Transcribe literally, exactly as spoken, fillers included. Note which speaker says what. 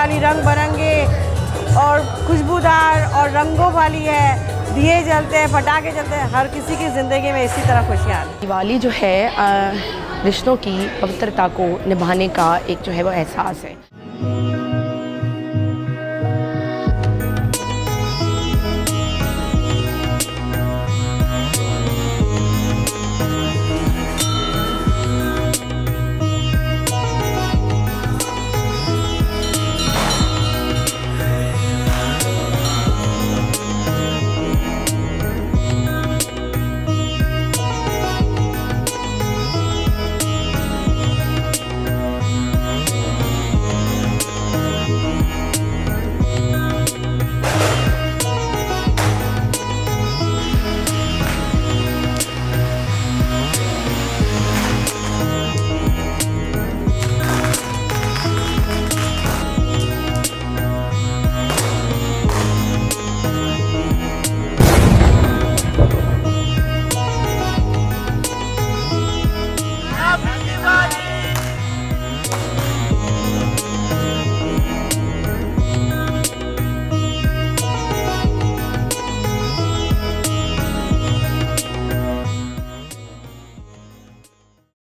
Speaker 1: दिवाली रंग बिरंगे और खुशबूदार और रंगों वाली है, दिए जलते हैं, पटाखे जलते हैं, हर किसी की ज़िंदगी में इसी तरह खुशियाँ आती हैं।
Speaker 2: दिवाली जो है रिश्तों की पवित्रता को निभाने का एक जो है वो एहसास है।